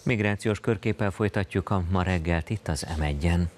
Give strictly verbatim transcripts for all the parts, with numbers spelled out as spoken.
Migrációs körképpel folytatjuk a ma reggelt itt az em egyen.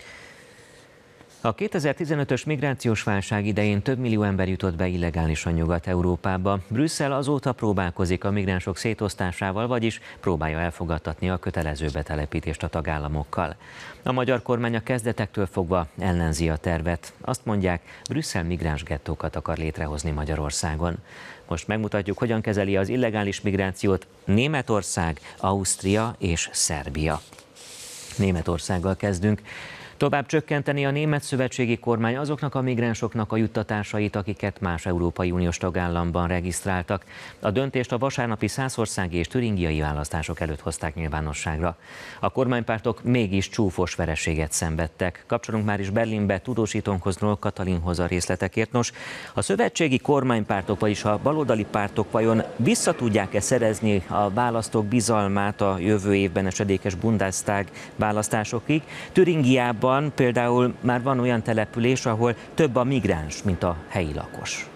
A kétezer-tizenötös migrációs válság idején több millió ember jutott be illegálisan Nyugat-Európába. Brüsszel azóta próbálkozik a migránsok szétosztásával, vagyis próbálja elfogadtatni a kötelező betelepítést a tagállamokkal. A magyar kormány a kezdetektől fogva ellenzi a tervet. Azt mondják, Brüsszel migráns gettókat akar létrehozni Magyarországon. Most megmutatjuk, hogyan kezeli az illegális migrációt Németország, Ausztria és Szerbia. Németországgal kezdünk. Tovább csökkenteni a német szövetségi kormány azoknak a migránsoknak a juttatásait, akiket más Európai Uniós tagállamban regisztráltak. A döntést a vasárnapi szászországi és türingiai választások előtt hozták nyilvánosságra. A kormánypártok mégis csúfos vereséget szenvedtek. Kapcsolunk már is Berlinbe tudósítónkhoz, Noll Katalinhoz a részletekért. Nos, a szövetségi kormánypártok, vagyis a baloldali pártok vajon vissza tudják-e szerezni a választók bizalmát a jövő évben esedékes Bundestag választásokig? Türingiában például már van olyan település, ahol több a migráns, mint a helyi lakos.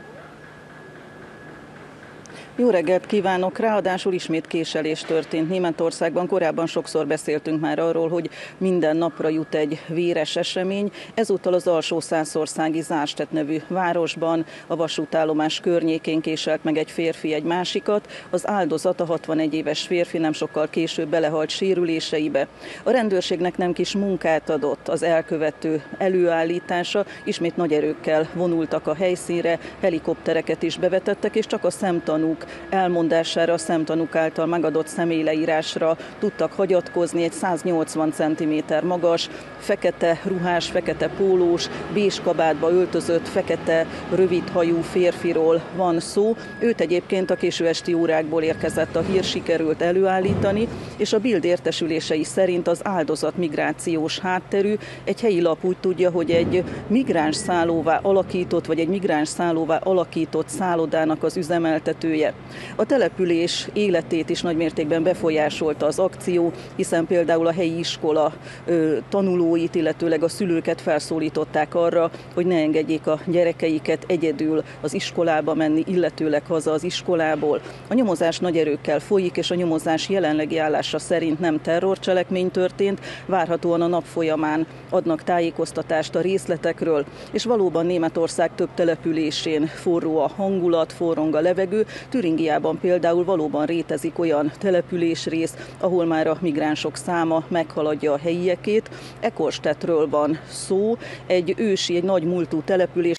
Jó reggelt kívánok! Ráadásul ismét késelés történt Németországban. Korábban sokszor beszéltünk már arról, hogy minden napra jut egy véres esemény. Ezúttal az alsó-szászországi Zárstedt nevű városban a vasútállomás környékén késelt meg egy férfi egy másikat. Az áldozat, a hatvanegy éves férfi nem sokkal később belehalt sérüléseibe. A rendőrségnek nem kis munkát adott az elkövető előállítása. Ismét nagy erőkkel vonultak a helyszínre, helikoptereket is bevetettek, és csak a szemtanúk elmondására, a szemtanúk által megadott személyleírásra tudtak hagyatkozni. Egy száznyolcvan centiméter magas, fekete ruhás, fekete pólós, bés kabátba öltözött, fekete rövidhajú férfiról van szó. Őt egyébként a késő esti órákból érkezett a hír, sikerült előállítani, és a Bild értesülései szerint az áldozat migrációs hátterű. Egy helyi lap úgy tudja, hogy egy migráns szállóvá alakított, vagy egy migráns szállóvá alakított szállodának az üzemeltetője. A település életét is nagymértékben befolyásolta az akció, hiszen például a helyi iskola ö, tanulóit, illetőleg a szülőket felszólították arra, hogy ne engedjék a gyerekeiket egyedül az iskolába menni, illetőleg haza az iskolából. A nyomozás nagy erőkkel folyik, és a nyomozás jelenlegi állása szerint nem terrorcselekmény történt, várhatóan a nap folyamán adnak tájékoztatást a részletekről, és valóban Németország több településén forró a hangulat, forrong a levegő. Türingiában például valóban rétezik olyan településrész, ahol már a migránsok száma meghaladja a helyiekét. Ekorstedtről van szó, egy ősi, egy nagy múltú település.